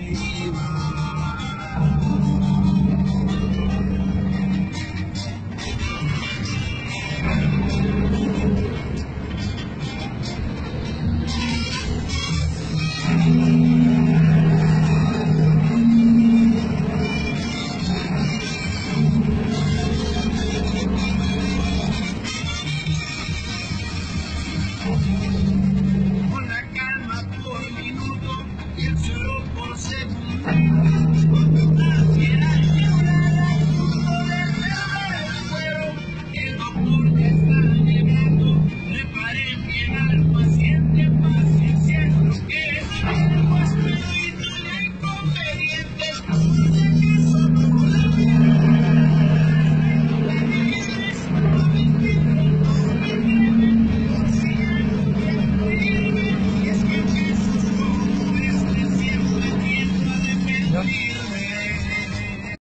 Con la calma por minuto y el suelo por segundo. Ansiedad llevada al punto de perder el cuero. El doctor te está llegando. Preparen bien al paciente, paciencia es lo que es. El huésped y no el inconveniente. Sé que somos la verdad.